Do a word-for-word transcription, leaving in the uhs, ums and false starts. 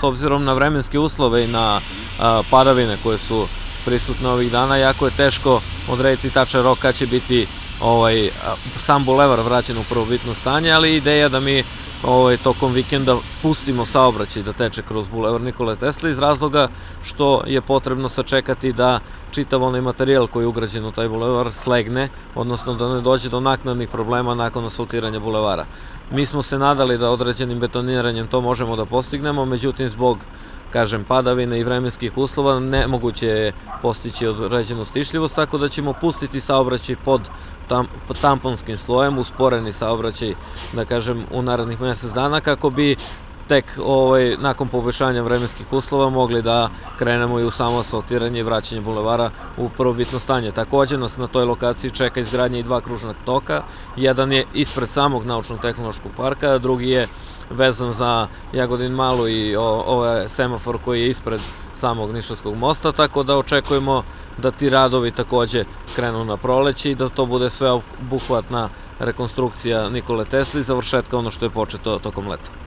obzirom na vremenske uslove i na padavine koje su prisutne ovih dana, jako je teško odrediti tačan rok kad će biti sam bulevar vraćen u prvobitno stanje, ali ideja da mi tokom vikenda pustimo saobraćaj da teče kroz bulevar Nikole Tesle iz razloga što je potrebno sačekati da čitav onaj materijal koji je ugrađen u taj bulevar slegne, odnosno da ne dođe do naknadnih problema nakon asfaltiranja bulevara. Mi smo se nadali da određenim betoniranjem to možemo da postignemo, međutim zbog kažem, padavine i vremenskih uslova, nemoguće je postići određenu stišljivost, tako da ćemo pustiti saobraćaj pod tamponskim slojem, usporeni saobraćaj, da kažem, u narednih mesec dana, kako bi tek nakon poboljšanja vremenskih uslova mogli da krenemo i u samo asfaltiranje i vraćanje bulevara u prvobitno stanje. Takođe nas na toj lokaciji čeka izgradnja i dva kružna toka, jedan je ispred samog naučno-tehnološkog parka, drugi je vezan za Jagodin Malu i ovaj semafor koji je ispred samog Nišavskog mosta, tako da očekujemo da ti radovi takođe krenu na proleće i da to bude sveobuhvatna rekonstrukcija Nikole Tesle i završetka ono što je početo tokom leta.